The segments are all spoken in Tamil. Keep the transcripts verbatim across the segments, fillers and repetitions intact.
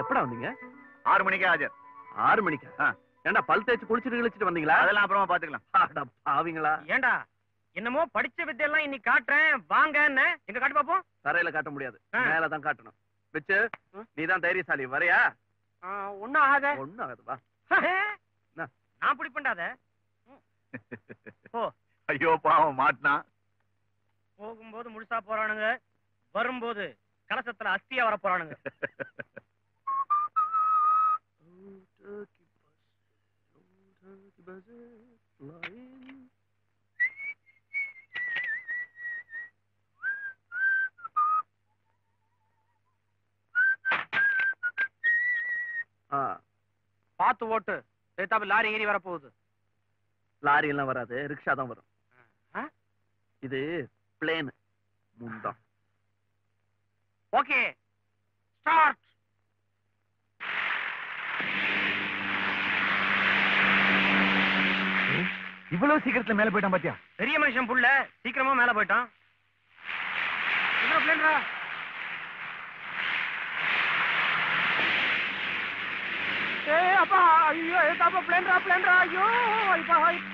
எப்படா வந்தீங்க? ஆறு மணிக்கே ஆஜர். ஆறு மணிக்கா? ஏண்டா பல் தேய்ச்சி குளிச்சுட்டு கிழிச்சிட்டு வந்தீங்களா? அதெல்லாம் அப்புறமா பாத்துக்கலாம். ஆவீங்களா? ஏண்டா என்னமோ படிச்ச வித்தையெல்லாம் இன்னைக்கு காட்டுறேன் வாங்க. எங்க காட்டு பாப்போம். தரையில காட்ட முடியாது, மேலதான் காட்டணும். பிச்சு, நீதான் தைரியசாலி. வரையா? ஒண்ணும் ஆகாத. ஒண்ணும் ஆகாது, வா. நான் பிடி பண்ணாத. ஐயோ பாவம் மாட்டினா. போகும்போது முழுசா போறானுங்க, வரும்போது கலசத்துல அஸ்தியா வர போறானுங்க. பாத்து ஓட்டு, லாரி ஏறி வர போகுது. லாரி எல்லாம் வராது, ரிக்ஷா தான் வரும். இது பிளேன் முண்டம். Okay start. இவ்வளவு சீக்கிரத்துல மேல போயிட்டான் பாத்தியா? பெரிய மனுஷன் புள்ள சீக்கிரமா மேல போயிட்டான். என்ன பிளேன்டா? ஏய் அப்பா, ஐயோ ஏதாப்பா பிளேன்டா பிளேன்டா. ஐயோ ஐப்பா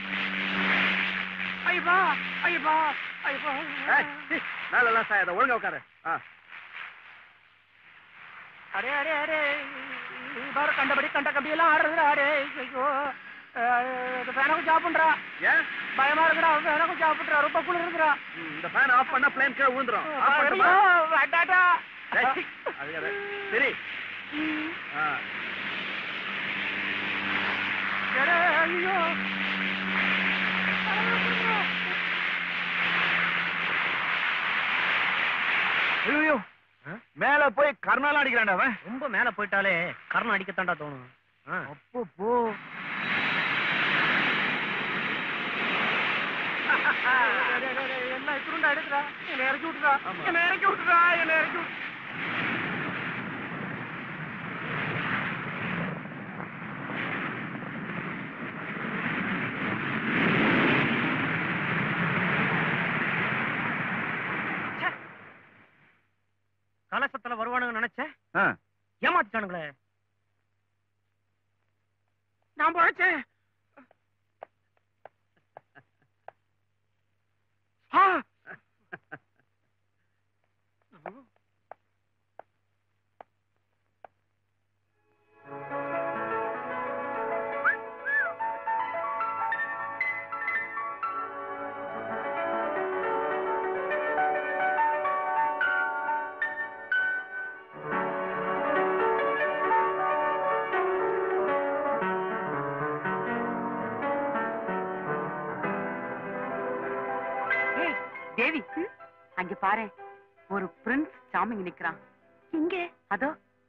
ஐப்பா ஐப்பா ஐப்பா. மேல எல்லாம் சாயத, ஒழுங்கா உட்காரு. அரே அரே அரே பாரு, கண்டபடி கண்ட கம்பியெல்லாம் ஆடுறதுடா. அரே ஐயோ ஃபேனுக்கு ஜாப் பண்றா. ஏன் பயமா இருக்குடா? ஃபேனுக்கு ஜாப் பண்றா, ரொம்ப குளிர் இருக்குடா. இந்த ஃபேன் ஆஃப் பண்ணா பிளேன் கீழ விழுந்துரும். சரி. ஐயோ ஐயோ மேல போய் கர்ணாலாம் அடிக்கிறான்டா அவன். ரொம்ப மேல போயிட்டாலே கர்ணம் அடிக்கத்தாண்டா தோணும். அப்போ போ. என்ன இப்படிண்டா எடுக்கிறா? என்ன இறக்கி விட்டுறா, என்ன இறக்கி விட்டுறா, என்ன இறக்கி விட்டு. கலசத்துல வருவானுங்க நினைச்சேன், ஏமாத்திட்டானுங்களே. நான் பழைச்சேன். தேவி, அங்க பாரு, ஒரு பிரின்ஸ் சாமிங்க நிக்கிறான். இங்க அதோ.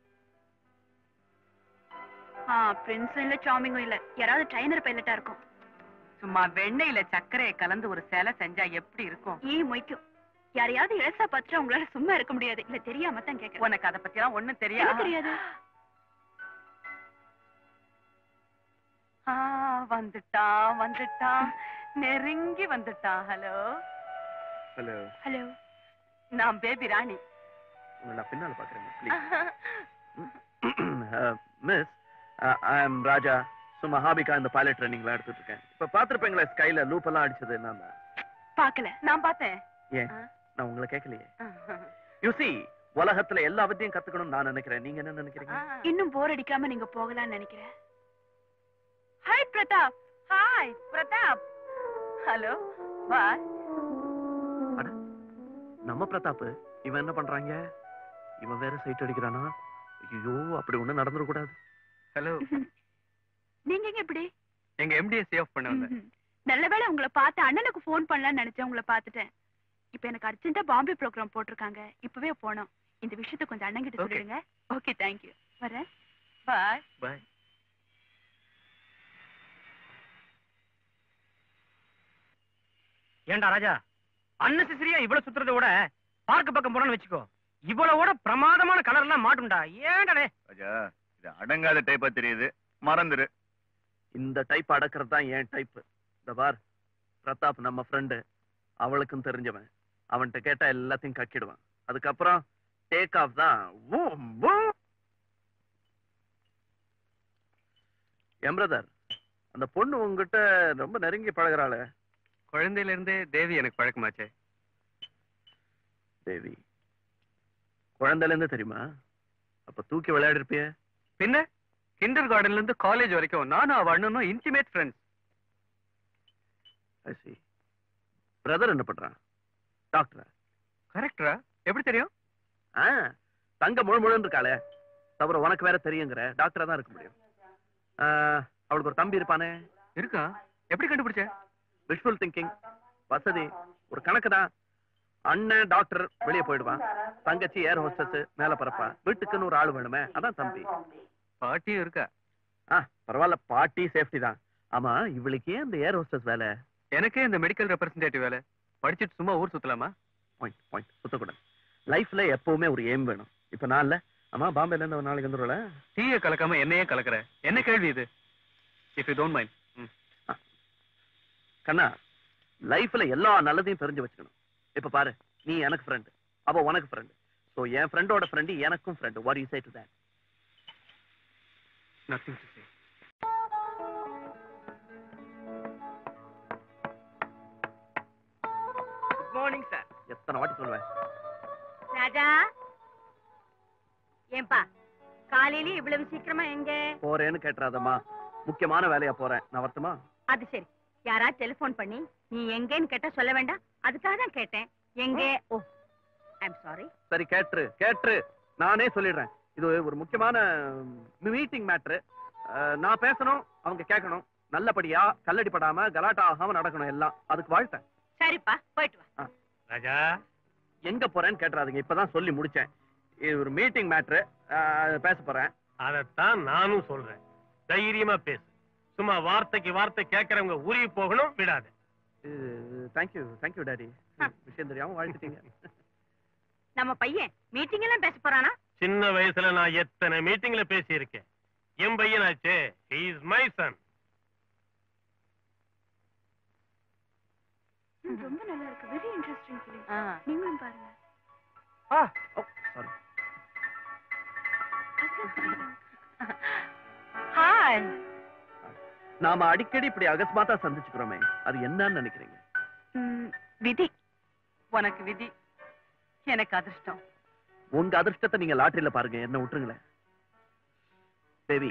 பிரின்ஸும் இல்ல சாமிங்கும் இல்ல, யாராவது ட்ரைனர் பைலட்டா இருக்கும். சும்மா வெண்ணெயில சர்க்கரையை கலந்து ஒரு சேலை செஞ்சா எப்படி இருக்கும்? ஈ மொய்க்கும். யாரையாவது இழசா பற்றா உங்களால சும்மா இருக்க முடியாது. இல்ல தெரியாம தான் கேட்க. உனக்கு அதை பத்தி எல்லாம் ஒண்ணும் தெரியாது. தெரியாது. வந்துட்டான் வந்துட்டான், நெருங்கி வந்துட்டான். ஹலோ ஹலோ ஹலோ, நான் பேபி ராணி. உங்களை பின்னால பாக்குறேன். Miss, I am Raja. சும்மா ஹாபிக்கா இந்த பைலட் ட்ரைனிங்ல எடுத்துட்டு இருக்கேன். இப்ப பாத்துருப்பீங்களா ஸ்கைல லூப் எல்லாம் அடிச்சது நான் தான். பாக்கல. நான் பார்த்தேன். ஏன் நான் உங்களை கேட்கலையே? யூ see, உலகத்துல எல்லா வித்தையும் கத்துக்கணும்னு நான் நினைக்கிறேன். நீங்க என்ன நினைக்கிறீங்க? இன்னும் போர் அடிக்காம நீங்க போகலாம்னு நினைக்கிறேன். Hi Pratap. Hi Pratap. Hello bye. நம்ம பிரதாப் இவன் என்ன பண்றாங்க? இவன் வேற சைட் அடிக்கிறானா? ஐயோ, அப்படி ஒண்ணு நடந்துட கூடாது. ஹலோ, நீங்க எங்க இப்படி? எங்க எம்டியை சேவ் பண்ண வந்தேன். நல்லவேளை உங்களை பார்த்து அண்ணனுக்கு போன் பண்ணலாம்னு நினைச்சேன். உங்களை பார்த்துட்டேன். இப்ப எனக்கு அர்ஜென்ட்டா பாம்பே ப்ரோக்ராம் போட்டிருக்காங்க. இப்பவே போனோம். இந்த விஷயத்தை கொஞ்சம் அண்ணன் கிட்ட சொல்லிடுங்க. Okay, thank you. வரேன். பாய் பாய். ஏண்டா ராஜா, அன்னெசரியா இவ்வளவு சுத்துறதை விட பார்க்க பக்கம் போனோம்னு வச்சுக்கோ, இவ்வளவோட பிரமாதமான கலர் எல்லாம் மாட்டுண்டா. ஏண்டா ராஜா, இது அடங்காத டைப்பா தெரியுது, மறந்துரு. இந்த டைப் அடக்கிறது தான் என் டைப். இந்த பார், பிரதாப் நம்ம ஃப்ரெண்டு, அவளுக்கும் தெரிஞ்சவன். அவன்கிட்ட கேட்டா எல்லாத்தையும் கக்கிடுவான். அதுக்கப்புறம் டேக் ஆஃப் தான். என் பிரதர், அந்த பொண்ணு உங்ககிட்ட ரொம்ப நெருங்கி பழகுறாளே. குழந்தையில இருந்தே தேவி எனக்கு பழக்கமாச்சே. தேவி குழந்தையில இருந்து தெரியுமா? அப்ப தூக்கி விளையாடி இருப்பிய. பின்ன கிண்டர் கார்டன்ல இருந்து காலேஜ் வரைக்கும் நானும் அவ அண்ணனும் இன்டிமேட் ஃப்ரெண்ட்ஸ். பிரதர் என்ன பண்றான்? டாக்டரா? கரெக்டரா? எப்படி தெரியும்? தங்க முழு முழுன்னு இருக்காளே, தவிர உனக்கு வேற தெரியுங்கிற. டாக்டரா தான் இருக்க முடியும். அவளுக்கு ஒரு தம்பி இருப்பானே. இருக்கா? எப்படி கண்டுபிடிச்ச? விஷுவல் திங்கிங், வசதி, ஒரு கணக்கு தான். அண்ணன் டாக்டர் வெளியே போயிடுவான், தங்கச்சி ஏர் ஹோஸ்டஸ் மேல பரப்பா. வீட்டுக்குன்னு ஒரு ஆள் வேணுமே, அதான் தம்பி. பாட்டியும் இருக்கா? ஆ பரவாயில்ல, பாட்டி சேஃப்டி தான். ஆமா, இவளுக்கு ஏன் இந்த ஏர் ஹோஸ்டஸ் வேலை? எனக்கே இந்த மெடிக்கல் ரெப்ரசன்டேட்டிவ் வேலை. படிச்சுட்டு சும்மா ஊர் சுத்தலாமா? Point point சுத்தக்கூடாது. லைஃப்ல எப்பவுமே ஒரு எய்ம் வேணும். இப்ப நான் இல்ல, ஆமா பாம்பேல இருந்து ஒரு நாளைக்கு வந்துடும்ல. டீயை கலக்காம என்னையே கலக்குற, என்ன கேள்வி இது? If you don't mind. கண்ணா, லைஃப்ல எல்லா நல்லதையும் தெரிஞ்சு வச்சுக்கணும். இப்ப பாரு, நீ எனக்கு ஃப்ரெண்ட், அவ உனக்கு ஃப்ரெண்ட். சோ என் ஃப்ரெண்டோட ஃப்ரெண்ட் எனக்கும் friend. What you say to that? Nothing to say. Good morning sir. எத்தனை வாட்டி சொல்லுவேன்? ராஜா, ஏன்பா காலையில இவ்வளவு சீக்கிரமா எங்க போறேன்னு கேட்டுறாதம்மா, முக்கியமான வேலையா போறேன். நான் வரட்டுமா? அது சரி, யாரா டெலிபோன் பண்ணி நீ எங்கன்னு கேட்டா சொல்ல வேண்டாம், அதுக்காக தான் கேட்டேன். எங்க? Oh I am sorry. சரி கேட்ரு கேட்ரு, நானே சொல்லிடுறேன். இது ஒரு முக்கியமான மீட்டிங் மேட்ரு. நான் பேசணும், அவங்க கேட்கணும். நல்லபடியா கல்லடி படாம கலாட்டா ஆகாம நடக்கணும் எல்லாம். அதுக்கு வாழ்த்தேன். சரிப்பா, போயிட்டு வா. ராஜா, எங்க போறேன்னு கேட்டுறாதீங்க, இப்பதான் சொல்லி முடிச்சேன். இது ஒரு மீட்டிங் மேட்ரு, பேச போறேன். அதத்தான் நானும் சொல்றேன். தைரியமா பேசு. சும்மா வார்த்தைக்கு வார்த்தை கேட்கறவங்க உருகி போகணும், விடாது. Thank you thank you daddy. விஷயம் தெரியாம வாழ்த்துட்டீங்க. நம்ம பையன் மீட்டிங் எல்லாம் பேச போறானா? சின்ன வயசுல நான் எத்தனை மீட்டிங்ல பேசி இருக்கேன். என் பையனாச்சே, he is my son. ரொம்ப நல்லா இருக்கு. Very interesting film. நீங்களும் பாருங்க. சாரி. ஹாய். நாம அடிக்கடி இப்படி அகஸ்மாத்தா சந்திச்சுக்கிறோமே, அது என்னன்னு நினைக்கிறீங்க? விதி. உனக்கு விதி, எனக்கு அதிர்ஷ்டம். உங்க அதிர்ஷ்டத்தை நீங்க லாட்டரியில பாருங்க, என்ன விட்டுருங்களேன். தேவி,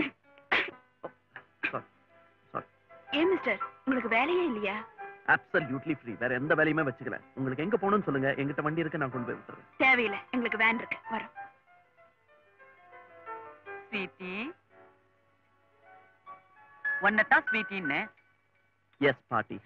ஏன் மிஸ்டர், உங்களுக்கு வேலையே இல்லையா? Absolutely free. வேற எந்த வேலையுமே வச்சுக்கல. உங்களுக்கு எங்க போகணும்னு சொல்லுங்க, எங்கிட்ட வண்டி இருக்கு, நான் கொண்டு போய் விட்டுறேன். தேவையில்லை, எங்களுக்கு வேன் இருக்கு, வரோம். ஸ்வீட்டி, ஒன்னதான் ஸ்வீட்டின்னு. எஸ் பாட்டி.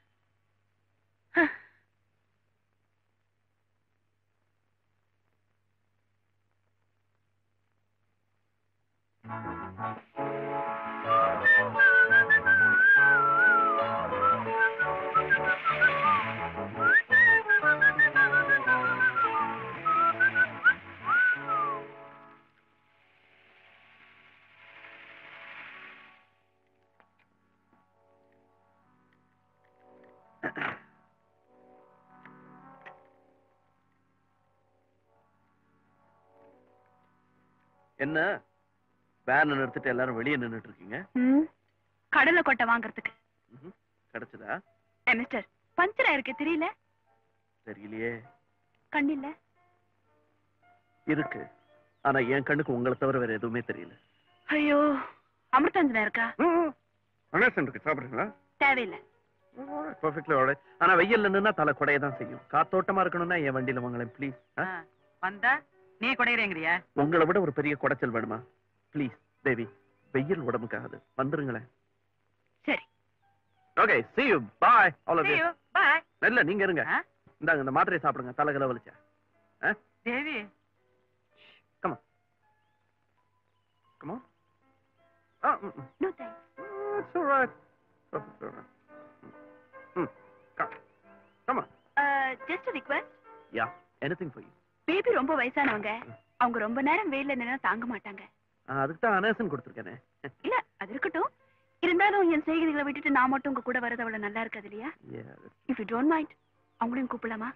என்ன வேன் நிறுத்திட்டு எல்லாரும் வெளியே நின்னுட்டு இருக்கீங்க? கடலை கொட்டை வாங்குறதுக்கு. கிடைச்சதா? ஏ மிஸ்டர், பஞ்சர் ஆயிருக்கு, தெரியல? தெரியலையே. கண்ணில்ல? இருக்கு, ஆனா என் கண்ணுக்கு உங்களை தவிர வேற எதுவுமே தெரியல. ஐயோ, அமிர்தாஞ்சனா இருக்கா? அனேசன் இருக்கு, சாப்பிடுறீங்களா? தேவையில்லை. Perfectly alright. ஆனா வெயில்ல நின்னா தலை கொடைய தான் செய்யும். காத்தோட்டமா இருக்கணும்னா என் வண்டியில வாங்களேன் ப்ளீஸ். வந்தா நீ கொடையறேங்கறியா? உங்களை விட ஒரு பெரிய குடைச்சல் வேணுமா? ப்ளீஸ் தேவி, வெயில் உடம்புக்காகாது, வந்துருங்களேன். சரி. Okay, see you, bye all of See you. you, bye. இல்ல நீங்க இருங்க, இந்தாங்க இந்த மாத்திரையை சாப்பிடுங்க, தலைகல வலிச்சா. Devi, come on come on. ah mm, mm. No thanks. Oh, it's all right. Perfect, all right. Mm. Come. Come on. Uh, just a request. Yeah, anything for you. Baby ரொம்ப வயசானவங்க, அவங்க ரொம்ப நேரம் வெயில்ல நின்னா தாங்க மாட்டாங்க. அதுக்கு தான் அனேசன் கொடுத்துருக்கேனே. இல்ல அது இருக்கட்டும், இருந்தாலும் என் செய்திகளை விட்டுட்டு நான் மட்டும் உங்க கூட வரது அவ்வளவு நல்லா இருக்காது இல்லையா? If you don't mind, அவங்களையும் கூப்பிடலாமா?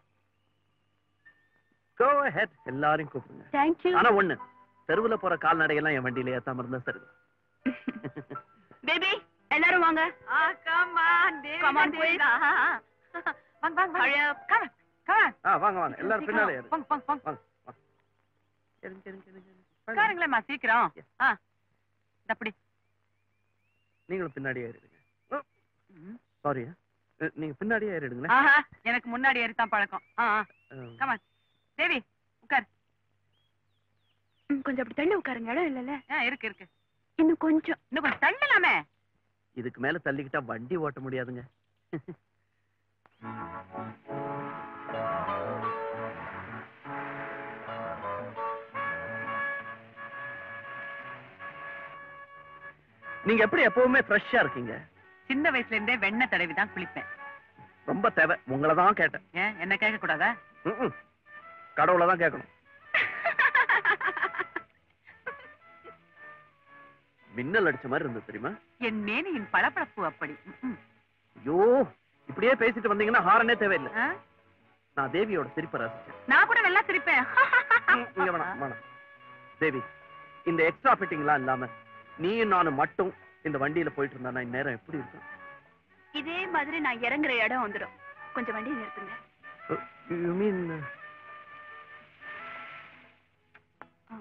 Go ahead, எல்லாரையும் கூப்பிடுங்க. Thank you. ஆனா ஒண்ணு, தெருவுல போற கால்நடையெல்லாம் என் வண்டியில ஏத்தாம இருந்தா சரி. பேபி எல்லாரும் வாங்க. Come on, please. வாங்க வாங்க Hurry up. கம் கம் ஆ வாங்க வாங்க எல்லாரும் பின்னாலே ஏறு. வாங்க வாங்க வாங்க வாங்க வாங்க. இருங்க இருங்க இருங்க. உட்காருங்களேம்மா சீக்கிரம். ஆ இந்த அப்படி நீங்களும் பின்னாடியே ஏறிடுங்க. சாரி நீங்க பின்னாடியே ஏறிடுங்களேன். ஆஹா எனக்கு முன்னாடி ஏறித்தான் பழக்கம். ஆ கம் ஆன் தேவி உட்கார். ம், கொஞ்சம் அப்படி தள்ளி உட்காருங்க, இடம் இல்லைல்ல. ஆ இருக்கு இருக்கு. இன்னும் கொஞ்சம். இன்னும் கொஞ்சம் தள்ளலாமே. இதுக்கு மேல தள்ளிக்கிட்டா வண்டி ஓட்ட முடியாதுங்க. நீங்க எப்படி எப்பவுமே ஃப்ரெஷ்ஷா இருக்கீங்க? சின்ன வயசுல இருந்தே வெண்ணெய் தடவி தான் குளிப்பேன். ரொம்ப தேவை. உங்களை தான் கேட்டேன். ஏன் என்ன கேட்க கூடாதா? ம்ம். கடவுளை தான் கேட்கணும். மின்னல் அடிச்ச மாதிரி இருந்தது தெரியுமா? என் மேனியின் பளபளப்பு அப்படி. ம்ம். ஐயோ இப்படியே பேசிட்டு வந்தீங்கன்னா ஹாரனே தேவையில்லை. ஆ? நான் தேவியோட சிரிப்பை ரசிச்சேன். நான் கூட நல்லா சிரிப்பேன். ம், இங்க வேணாம் வேணாம். தேவி இந்த எக்ஸ்ட்ரா ஃபிட்டிங்லாம் இல்லாம நீயும் நானும் மட்டும் இந்த வண்டியில போயிட்டு இருந்தா இந்நேரம் எப்படி இருக்கும்? இதே மாதிரி நான் இறங்குற இடம் வந்துடும். கொஞ்சம் வண்டியை நிறுத்துங்க. You mean ah.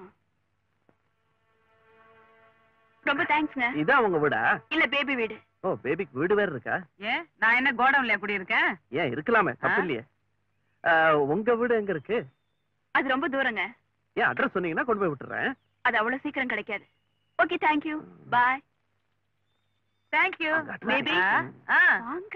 ரொம்ப தேங்க்ஸ்ங்க. இதான் உங்க வீடா? இல்ல பேபி வீடு. ஓ பேபிக்கு வீடு வேற இருக்கா? ஏன் நான் என்ன கோடவுன்ல குடி இருக்கேன்? ஏன் இருக்கலாமே, தப்பு இல்லையே. ஆ, உங்க வீடு எங்க இருக்கு? அது ரொம்ப தூரங்க. ஏன் அட்ரஸ் சொன்னீங்கன்னா கொண்டு போய் விட்டுறேன். அது அவ்வளவு சீக்கிரம் கிடைக்காது. Okay thank you bye. Thank you baby. ஆ வாங்க.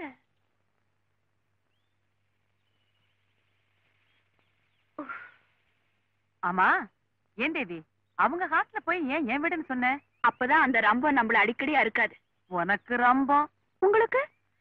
ஆமா ஏன் தேவி அவங்க ஹாஸ்டல்ல போய் ஏன் என் வீடுன்னு சொன்ன? அப்பதான் அந்த ரம்பம் நம்மள அடிக்கடி அறுக்காது. உனக்கு ரம்பம், உங்களுக்கு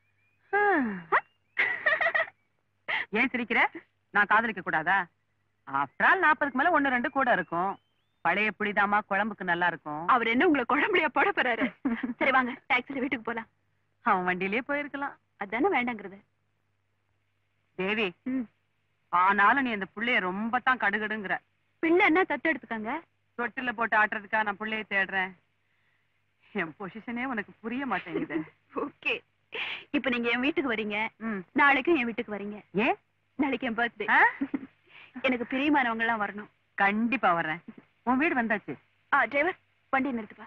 ஏன் சிரிக்கிற? நான் காதலிக்க கூடாதா? ஆஃப்டர் நாற்பதுக்கு மேல ஒண்ணு ரெண்டு கூட இருக்கும். பழைய புளிதாமா குழம்புக்கு நல்லா இருக்கும். அவர் என்ன உங்களை குழம்புலையா போட போறாரு? சரி வாங்க டாக்ஸில வீட்டுக்கு போலாம். அவன் வண்டியிலேயே போயிருக்கலாம். அதானே வேண்டாங்கிறது. தேவி ம். ஆனாலும் நீ அந்த புள்ளைய ரொம்ப தான் கடுகடுங்கிற. பிள்ளை என்ன தத்து எடுத்துக்கங்க. தொட்டில போட்டு ஆட்டுறதுக்கா நான் புள்ளைய தேடுறேன். என் பொசிஷனே உனக்கு புரிய மாட்டேங்குது. ஓகே இப்ப நீங்க என் வீட்டுக்கு வரீங்க. ம். நாளைக்கும் என் வீட்டுக்கு வரீங்க. ஏன்? நாளைக்கு என் பர்த்டே. ஆ? எனக்கு பிரியமானவங்க எல்லாம் வரணும். கண்டிப்பா வர்றேன். உன் வீடு வந்தாச்சு. ஆ டிரைவர் வண்டி நிறுத்துப்பா.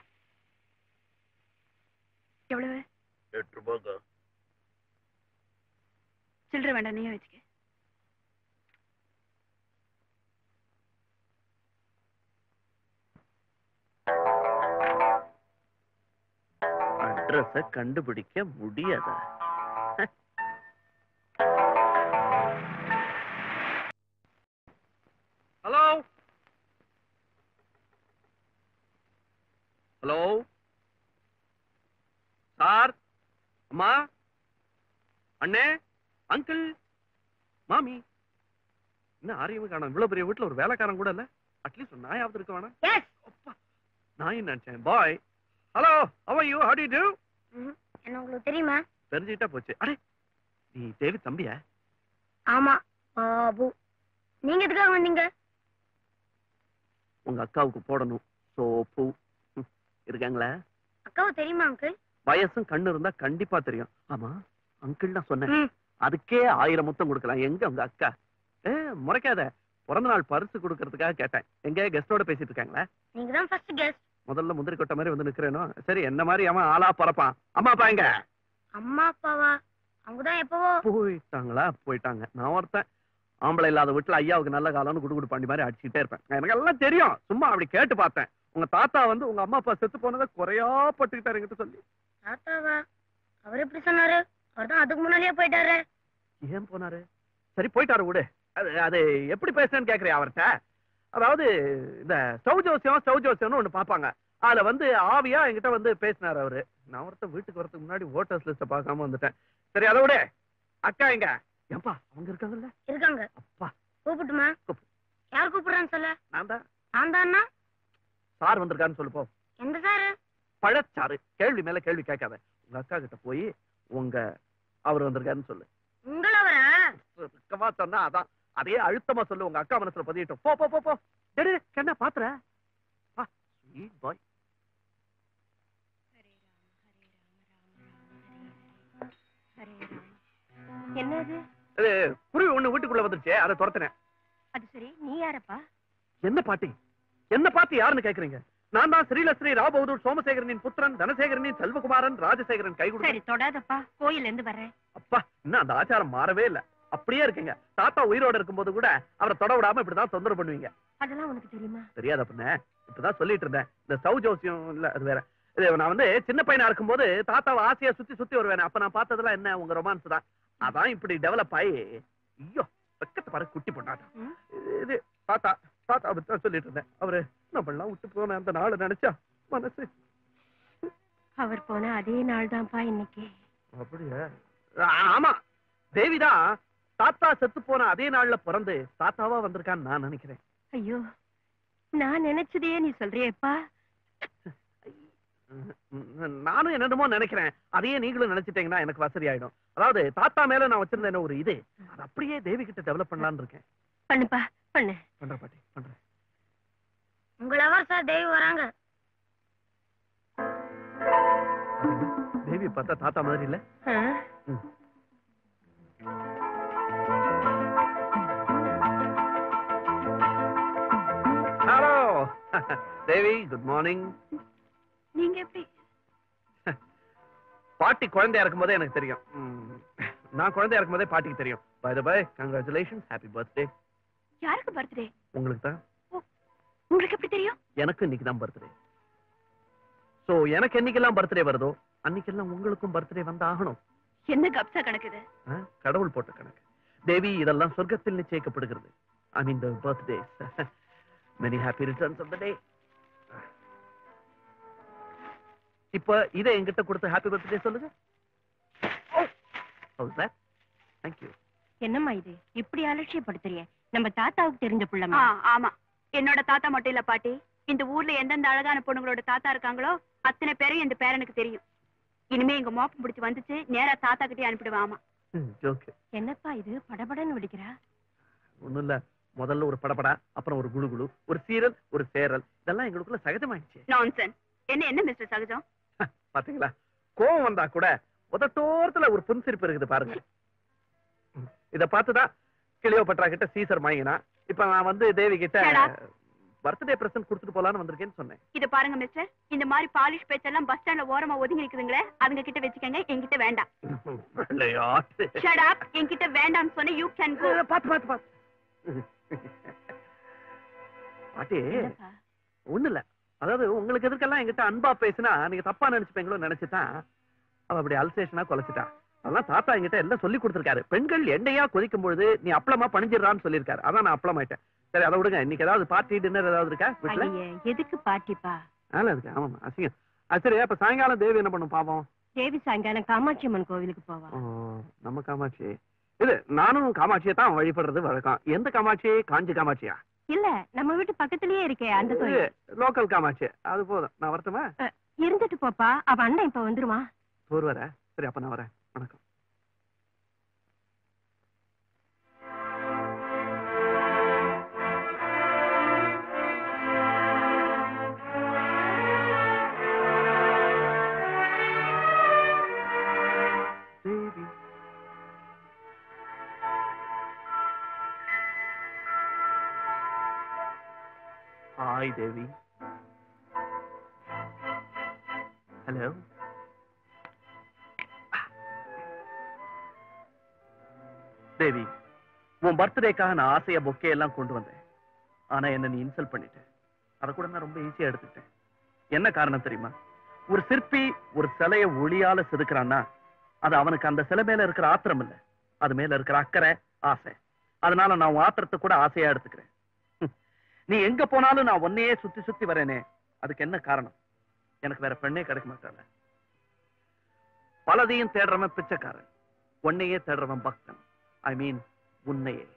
எவ்வளவு? எட்டு ரூபாய்க்கா? சில்லறை வேண்டாம், நீயும் வச்சுக்க. அட்ரஸ கண்டுபிடிக்க முடியாதா? ஹலோ ஹலோ சார், அம்மா, அண்ணே, அங்கிள், மாமி, என்ன ஆரியமே காணோம். இவ்வளவு பெரிய வீட்டுல ஒரு வேலைக்காரன் கூட இல்ல. அட்லீஸ்ட் நாயாவது இருக்க வேணாம். நான் நினைச்சேன் bye. Hello how are you, how do you do? என்ன உங்களுக்கு தெரியுமா? தெரிஞ்சுக்கிட்டா போச்சு. அடே நீ தேவி தம்பியா? ஆமா பாபு. நீங்க எதுக்காக வந்தீங்க? உங்க அக்காவுக்கு போடணும் சோப்பு. ம், இருக்காங்களா? அக்காவை தெரியுமா அங்கிள்? வயசும் கண்ணு இருந்தா கண்டிப்பா தெரியும். ஆமா அங்கிள் நான் சொன்னேன். ம். அதுக்கே ஆயிரம் முத்தம் கொடுக்கலாம். எங்க உங்க அக்கா? ஏ முறைக்காத. பிறந்த நாள் பரிசு கொடுக்கறதுக்காக கேட்டேன். எங்க கெஸ்டோட பேசிட்டு இருக்காங்களா? நீங்க தான் ஃபர்ஸ்ட் கெஸ்ட். முதல்ல முந்திரி கொட்டை மாதிரி வந்து நிக்கிறேனோ? சரி என்ன மாதிரி அவன் ஆளா பறப்பான். அம்மா அப்பா எங்க? அம்மா அப்பாவா? அவங்கதான் எப்பவோ போயிட்டாங்களா? போயிட்டாங்க. நான் ஒருத்தன் ஆம்பளை இல்லாத வீட்டுல ஐயாவுக்கு நல்ல காலம்னு குடு குடு பாண்டி மாதிரி அடிச்சுக்கிட்டே இருப்பேன். எனக்கு எல்லாம் தெரியும். சும்மா அப்படி கேட்டு பார்த்தேன். உங்க தாத்தா வந்து உங்க அம்மா அப்பா செத்து போனதை குறையா பட்டுக்கிட்டாரு என்கிட்ட சொல்லி. தாத்தாவா? அவர் எப்படி சொன்னாரு? அவர் தான் அதுக்கு முன்னாடியே போயிட்டாரு. ஏன் போனாரு? சரி போயிட்டாரு விடு. அது அது எப்படி பேசுறேன்னு கேக்குறியா அவர்கிட்ட? அதாவது இந்த ஸ்டவ் ஜோசியம் ஸ்டவ் ஜோசியம்னு ஒண்ணு பாப்பாங்க. அதுல வந்து ஆவியா என்கிட்ட வந்து பேசினாரு அவரு. நான் ஒருத்தன் வீட்டுக்கு வரதுக்கு முன்னாடி ஓட்டர்ஸ் லிஸ்ட பார்க்காம வந்துட்டேன். சரி அதை விட அக்கா எங்க? ஏப்பா அவங்க இருக்காங்கல்ல? இருக்காங்க. அப்பா கூப்பிட்டுமா? யார் கூப்பிடுறான்னு சொல்ல? நான் தான். நான் தானா? சார் வந்திருக்காருன்னு சொல்லு போ. எந்த சாரு? பழச்சாரு. கேள்வி மேல கேள்வி கேட்காத. உங்க அக்கா கிட்ட போய் உங்க அவர் வந்திருக்காருன்னு சொல்லு. உங்களவரா? சுத்தமா சொன்னா அதான். அதே அழுத்தமா சொல்லு. உங்க அக்கா மனசுல பதியட்டும். போ போ போ போ. டேய் டேய், என்ன பாத்துற? வா ஸ்வீட் பாய். என்னது? இது குருவி ஒண்ணு வீட்டுக்குள்ள வந்துருச்சு, அதை துரத்தினேன். அது சரி, நீ யாரப்பா? என்ன பாட்டி? என்ன பார்த்து யாருன்னு கேக்குறீங்க? நான் தான் ஸ்ரீலஸ்ரீ ராபகதூர் சோமசேகரனின் புத்திரன், தனசேகரனின் செல்வகுமாரன், ராஜசேகரன் கை சரி, தொடாதப்பா, கோயில இருந்து வர்றேன். அப்பா, இன்னும் அந்த ஆச்சாரம் மாறவே இல்ல, அப்படியே இருக்குங்க. தாத்தா உயிரோட இருக்கும்போது கூட அவரை தொட விடாம இப்படிதான் தொந்தரவு பண்ணுவீங்க. அதெல்லாம் உனக்கு தெரியுமா? தெரியாத பண்ண, இப்பதான் சொல்லிட்டு இருந்தேன். இந்த சவு ஜோசியம் இல்ல, அது வேற. இது நான் வந்து சின்ன பையனா இருக்கும்போது தாத்தாவை ஆசையா சுத்தி சுத்தி வருவேன். அப்ப நான் பார்த்ததெல்லாம் என்ன, உங்க ரொமான்ஸ் தான். அதான் இப்படி டெவலப் ஆகி, ஐயோ பக்கத்து பாரு குட்டி பொண்ணாட்டம். இது தாத்தா தாத்தா தான் சொல்லிட்டு இருந்தேன். அவரு நம்மளாம் விட்டு போன அந்த நாள் நினைச்சா மனசு. அவர் போன அதே நாள் தான்ப்பா இன்னைக்கு. அப்படியா? ஆமா, தேவிதான் தாத்தா செத்து போன அதே நாள்ல பிறந்து தாத்தாவா வந்திருக்கான்னு நான் நினைக்கிறேன். ஐயோ, நான் நினைச்சதையே நீ சொல்றியேப்பா. நானும் என்னமோ நினைக்கிறேன், அதையே நீங்களும் நினைச்சிட்டீங்கன்னா எனக்கு வசதி ஆயிடும். அதாவது தாத்தா மேல நான் வச்சிருந்தேன் ஒரு இது, அது அப்படியே தேவி கிட்ட டெவலப் பண்ணலாம்னு இருக்கேன். பண்ணுப்பா, பண்ணு. பண்ற பாட்டி, பண்றேன். உங்களை சார் தேவி வராங்க. தேவி பார்த்தா தாத்தா மாதிரி இல்ல? Hello Devi, good morning. நீங்க எப்படி? பாட்டி குழந்தையா இருக்கும் போதே எனக்கு தெரியும். நான் குழந்தையா இருக்கும் போதே பாட்டிக்கு தெரியும். By the by, congratulations, happy birthday. யாருக்கு பர்த்டே? உங்களுக்கு தான். உங்களுக்கு எப்படி தெரியும்? எனக்கு இன்னைக்கு தான் பர்த்டே. சோ எனக்கு என்னைக்கெல்லாம் பர்த்டே வருதோ அன்னைக்கெல்லாம் உங்களுக்கும் பர்த்டே வந்து ஆகணும். என்ன கப்சா கணக்குது? கடவுள் போட்ட கணக்கு தேவி. இதெல்லாம் சொர்க்கத்தில் நிச்சயிக்கப்படுகிறது. I mean the birthdays. many happy returns of the day. இப்ப இதை என்கிட்ட கொடுத்து ஹாப்பி பர்த்டே சொல்லுங்க. How's that? Thank you. என்னம்மா இது இப்படி அலட்சியப்படுத்துறிய? நம்ம தாத்தாவுக்கு தெரிஞ்ச புள்ளமா? ஆமா, என்னோட தாத்தா மட்டும் இல்ல பாட்டி, இந்த ஊர்ல எந்தெந்த அழகான பொண்ணுங்களோட தாத்தா இருக்காங்களோ அத்தனை பேரும் இந்த பேரனுக்கு தெரியும். இனிமே எங்க மோப்பம் பிடிச்சு வந்துச்சு நேரா தாத்தா கிட்டே அனுப்பிடுவாமா. என்னப்பா இது படபடன்னு வெடிக்கிறா? ஒண்ணும் இல்ல, முதல்ல ஒரு படபடா, அப்புறம் ஒரு குழு குழு, ஒரு சீரல், ஒரு சேரல், இதெல்லாம் எங்களுக்குள்ள சகஜமாயிடுச்சு. நான்சென்ஸ். என்ன என்ன மிஸ்டர் சகஜம்? பாத்தீங்களா, கோவம் வந்தா கூட உதட்டோரத்துல ஒரு புன்சிரிப்பு இருக்குது பாருங்க. இத பார்த்துதான் கிளியோபட்ரா கிட்ட சீசர் மயங்கினா. இப்ப நான் வந்து தேவி கிட்ட பர்த்டே பிரசன்ட் கொடுத்துட்டு போலான்னு வந்திருக்கேன்னு சொன்னேன். இது பாருங்க மிஸ்டர், இந்த மாதிரி பாலிஷ் பேச்செல்லாம் பஸ் ஸ்டாண்ட்ல ஓரமா ஒதுங்கி நிக்குதுங்களே, அதுங்க கிட்ட வச்சுக்கங்க, என்கிட்ட வேண்டாம். ஷட் அப், என்கிட்ட வேண்டாம்னு சொன்ன யூ கேன் கோ. பாத்து பாத்து பாத்து பாட்டி, ஒண்ணு இல்ல, அதாவது உங்களுக்கு எதுக்கெல்லாம் என்கிட்ட அன்பா பேசினா நீங்க தப்பா நினைச்சுப்பீங்களோ நினைச்சுதான் அவ அப்படி அல்சேஷனா கொலைச்சிட்டா. அதெல்லாம் தாத்தா என்கிட்ட எல்லாம் சொல்லி கொடுத்திருக்காரு. பெண்கள் எண்ணெயா கொதிக்கும் பொழுது நீ அப்பளமா பணிஞ்சிடறான்னு சொல்லியிருக்காரு. அதான் நான் அப்பளம் ஆயிட்டேன். சரி, அதை விடுங்க. இன்னைக்கு ஏதாவது பார்ட்டி டின்னர் ஏதாவது இருக்கா வீட்டுல? எதுக்கு பார்ட்டிப்பா? நல்லா இருக்கு. ஆமா, அசிங்கம். சரி, அப்ப சாயங்காலம் தேவி என்ன பண்ணும் பாப்போம்? தேவி சாயங்காலம் காமாட்சி அம்மன் கோவிலுக்கு போவா. நம்ம காமாட்சி? இது நானும் காமாட்சியை தான் வழிபடுறது வழக்கம். எந்த காமாட்சி? காஞ்சி காமாட்சியா? இல்ல, நம்ம வீட்டு பக்கத்திலேயே இருக்கே அந்த கோயில். லோக்கல் காமாட்சி. அது போதும். நான் வரட்டுமா? இருந்துட்டு போப்பா, அவ அண்ணன் இப்ப வந்துருவா. ஒரு வர. சரி, அப்ப நான் வரேன். வணக்கம். Hi, Devi. Hello. தேவி, உன் பர்த்டேக்காக நான் ஆசையா பொக்கே எல்லாம் கொண்டு வந்தேன். ஆனா என்ன நீ இன்சல்ட் பண்ணிட்ட. அதை கூட நான் ரொம்ப ஈஸியா எடுத்துக்கிட்டேன். என்ன காரணம் தெரியுமா? ஒரு சிற்பி ஒரு சிலையை ஒளியால செதுக்குறான்னா அது அவனுக்கு அந்த சிலை மேல இருக்கிற ஆத்திரம் இல்ல, அது மேல இருக்கிற அக்கறை, ஆசை. அதனால நான் உன் ஆத்திரத்தை கூட ஆசையா எடுத்துக்கிறேன். நீ எங்க போனாலும் நான் ஒன்னையே சுத்தி சுத்தி வரேனே, அதுக்கு என்ன காரணம்? எனக்கு வேற பெண்ணே கிடைக்க மாட்டாங்க. பலதையும் தேடுறவன் பிச்சைக்காரன், ஒன்னையே தேடுறவன் பக்தன். ஐ மீன் உன்னையே.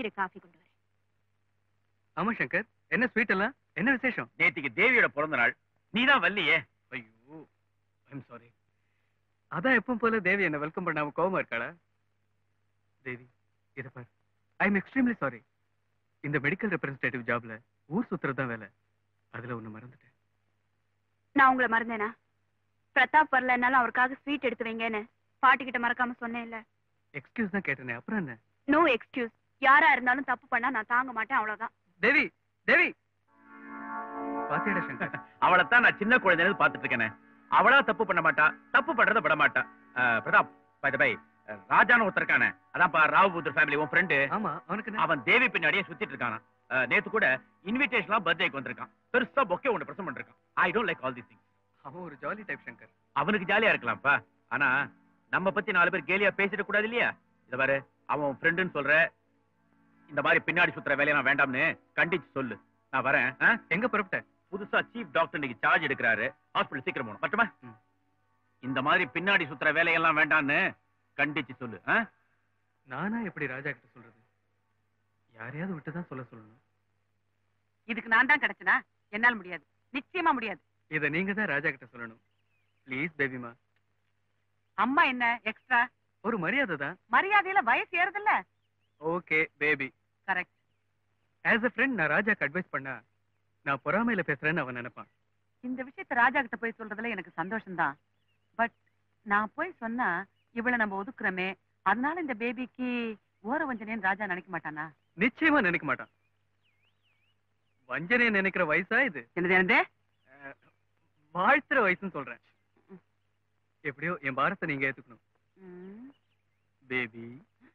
இரு காஃபி கொண்டு வரேன். ஆமா சங்கர், என்ன ஸ்வீட் எல்லாம், என்ன விசேஷம்? நேத்திக்கு தேவியோட பிறந்த நாள், நீதான் வல்லியே. ஐயோ, ஐம் சாரி. அதான் எப்பவும் போல தேவி என்ன வெல்கம் பண்ணாம கோவமா இருக்காளா? தேவி, இத பாரு, ஐ எம் எக்ஸ்ட்ரீம்லி சாரி. இந்த மெடிக்கல் ரெப்ரசன்டேட்டிவ் ஜாப்ல ஊர் சுத்துறதுதான் வேலை. அதுல ஒண்ணு மறந்துட்டேன். நான் உங்களை மறந்தேனா? பிரதாப் வரலன்னாலும் அவருக்காக ஸ்வீட் எடுத்து வைங்கன்னு பாட்டி கிட்ட மறக்காம சொன்னேன்ல. எக்ஸ்கியூஸ் தான் கேட்டேனே, அப்புறம் என்ன? No excuse. யாரா இருந்தாலும் தப்பு பண்ணா நான் தாங்க மாட்டேன், அவ்வளவுதான். தேவி, தேவி பாத்தியடா சங்கர், அவளைத்தான் நான் சின்ன குழந்தையில பாத்துட்டு இருக்கேனே. அவளா தப்பு பண்ண மாட்டா, தப்பு பண்றத விட மாட்டா. அஹ், பிரதாப், பை த பை, ராஜான்னு ஒருத்தர் இருக்கானே, அதான்ப்பா ராவ் புத்தர் ஃபேமிலி உன் ஃப்ரெண்டு. ஆமா, அவனுக்கு என்ன? அவன் தேவி பின்னாடியே சுத்திட்டு இருக்கானா. அஹ், நேத்து கூட இன்விடேஷன்லாம் பர்த்டேக்கு வந்திருக்கான். பெருசா பொக்கே ஒன்று பிரசன்ட் பண்ணிருக்கான். I don't like all the things. அவன் ஒரு ஜாலி டைப் சங்கர். அவனுக்கு ஜாலியா இருக்கலாம்ப்பா, ஆனா நம்ம பத்தி நாலு பேர் கேலியா பேசிட கூடாது இல்லையா? இத பாரு, அவன் ஃப்ரெண்டுன்னு சொல்ற, இந்த மாதிரி பின்னாடி சுத்துற வேலையெல்லாம் வேண்டாம்னு கண்டிச்சு சொல்லு. நான் வரேன். ஆ? எங்க புறப்பட்ட? புதுசா சீஃப் டாக்டர் இன்னைக்கு சார்ஜ் எடுக்கிறாரு. ஹாஸ்பிடல் சீக்கிரம் போகணும். மட்டுமா? இந்த மாதிரி பின்னாடி சுத்துற வேலையெல்லாம் வேண்டாம்னு கண்டிச்சு சொல்லு. ஆ? நானா எப்படி ராஜா கிட்ட சொல்றது? யாரையாவது விட்டுதான் சொல்ல சொல்லணும். இதுக்கு நான் தான் கிடைச்சனா? என்னால முடியாது, நிச்சயமா முடியாது. இத நீங்க தான் ராஜா கிட்ட சொல்லணும். ப்ளீஸ் பேபிமா. அம்மா என்ன எக்ஸ்ட்ரா? ஒரு மரியாதை தான். மரியாதையில வயசு ஏறுதுல்ல. Okay baby. Correct. As a friend நான் ராஜாக்கு அட்வைஸ் பண்ணா நான் பொறாமையில பேசுறேன்னு அவன் நினைப்பான். இந்த விஷயத்தை ராஜா கிட்ட போய் சொல்றதுல எனக்கு சந்தோஷம் தான். பட் நான் போய் சொன்னா இவளை நம்ம ஒதுக்குறமே, அதனால இந்த பேபிக்கு ஓர வஞ்சனைன்னு ராஜா நினைக்க மாட்டானா? நிச்சயமா நினைக்க மாட்டான். வஞ்சனையை நினைக்கிற வயசா இது? என்னது என்னது? வாழ்த்துற வயசுன்னு சொல்றேன். எப்படியோ என் பாரத்தை நீங்க ஏத்துக்கணும் பேபி.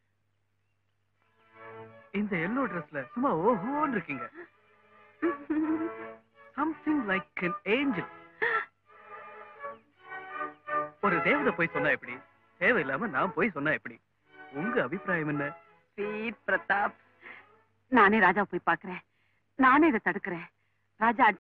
இந்த எல்லோ ட்ரெஸ்ல சும்மா ஓஹோன்னு இருக்கீங்க. Something like an angel. ஒரு தேவதை போய் சொன்னா எப்படி? தேவையில்லாம நான் போய் சொன்னா எப்படி? உங்க அபிப்பிராயம் என்ன? ஸ்வீட் பிரதாப், நானே ராஜா போய் பாக்குறேன். நானே இதை தடுக்கிறேன். ராஜா